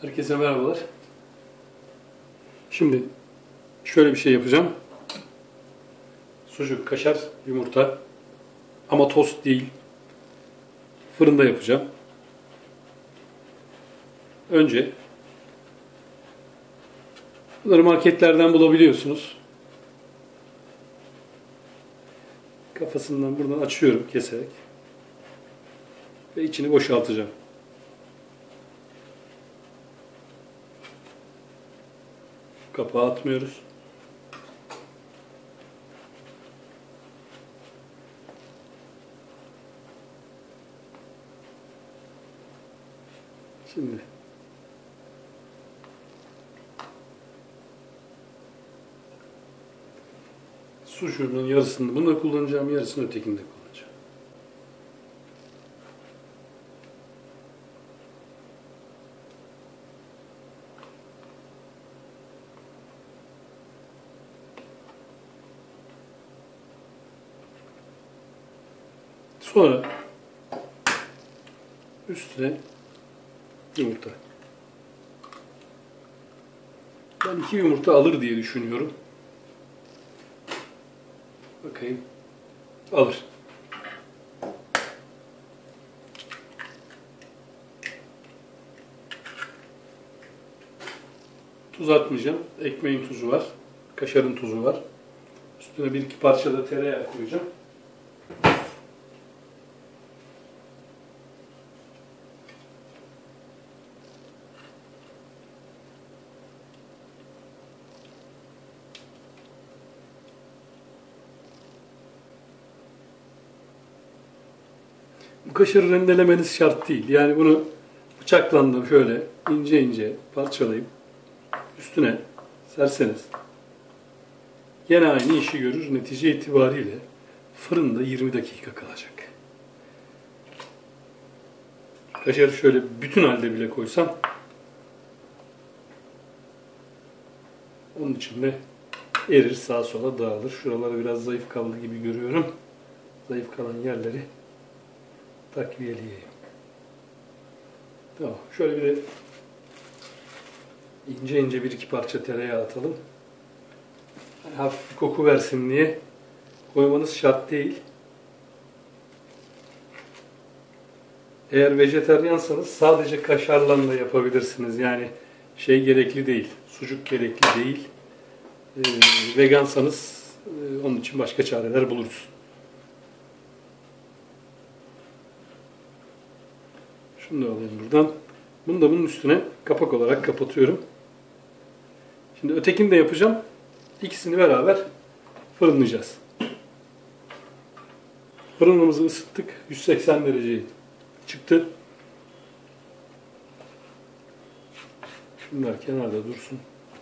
Herkese merhabalar. Şimdi şöyle bir şey yapacağım. Sucuk, kaşar, yumurta ama tost değil. Fırında yapacağım. Önce bunları marketlerden bulabiliyorsunuz. Kafasından buradan açıyorum keserek. Ve içini boşaltacağım. Kapağı atmıyoruz. Şimdi sucuğunun yarısını bunda kullanacağım, yarısını ötekinde kullanacağım. Sonra üstüne yumurta. Ben 2 yumurta alır diye düşünüyorum. Bakayım. Alır. Tuz atmayacağım. Ekmeğin tuzu var. Kaşarın tuzu var. Üstüne 1-2 parça da tereyağı koyacağım. Bu kaşarı rendelemeniz şart değil. Yani bunu bıçakla da şöyle ince ince parçalayıp üstüne serseniz gene aynı işi görür. Netice itibariyle fırında 20 dakika kalacak. Kaşarı şöyle bütün halde bile koysam onun içinde erir, sağa sola dağılır. Şuraları biraz zayıf kaldı gibi görüyorum. Zayıf kalan yerleri takviyeleyeyim. Tamam. Şöyle bir de ince ince 1-2 parça tereyağı atalım. Yani hafif bir koku versin diye koymanız şart değil. Eğer vejetaryensanız sadece kaşarla da yapabilirsiniz. Yani şey gerekli değil. Sucuk gerekli değil. Vegansanız onun için başka çareler buluruz. Şunu da alayım buradan. Bunu da bunun üstüne kapak olarak kapatıyorum. Şimdi ötekini de yapacağım. İkisini beraber fırınlayacağız. Fırınımızı ısıttık. 180 derece çıktı. Şunlar kenarda dursun.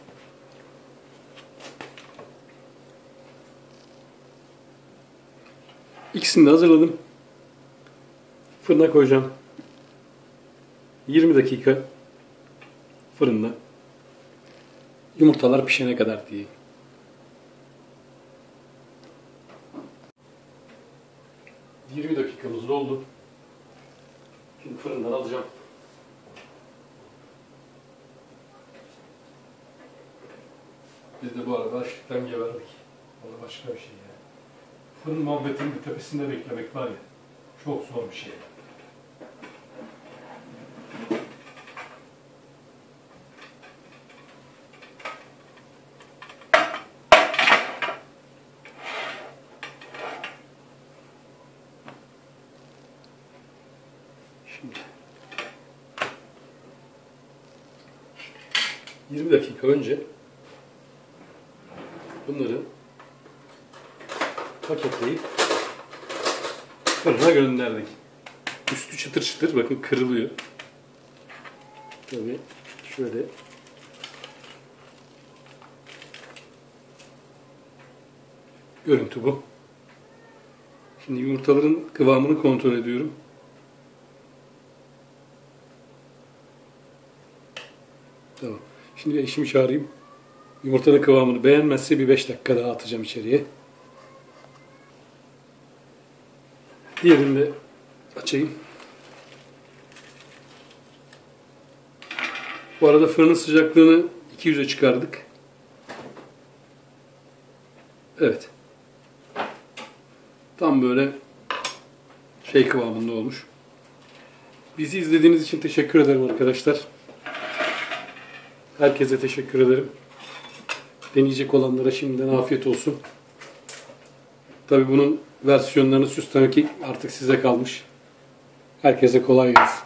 İkisini de hazırladım. Fırına koyacağım. 20 dakika fırında. Yumurtalar pişene kadar diyeyim. ...20 dakikamız doldu. Şimdi fırından alacağım. Biz de bu arada açlıktan geberdik. O da başka bir şey yani. Fırın muhabbetinin bir tepesinde beklemek var ya... ...çok zor bir şey. Şimdi 20 dakika önce bunları paketleyip fırına gönderdik. Üstü çıtır çıtır, bakın kırılıyor. Tabii şöyle görüntü bu. Şimdi yumurtaların kıvamını kontrol ediyorum. Tamam. Şimdi eşimi çağırayım. Yumurtanın kıvamını beğenmezse bir 5 dakika daha atacağım içeriye. Diğerini de açayım. Bu arada fırının sıcaklığını 200'e çıkardık. Evet. Tam böyle şey kıvamında olmuş. Bizi izlediğiniz için teşekkür ederim arkadaşlar. Herkese teşekkür ederim. Deneyecek olanlara şimdiden afiyet olsun. Tabii bunun versiyonlarını süslemek artık size kalmış. Herkese kolay gelsin.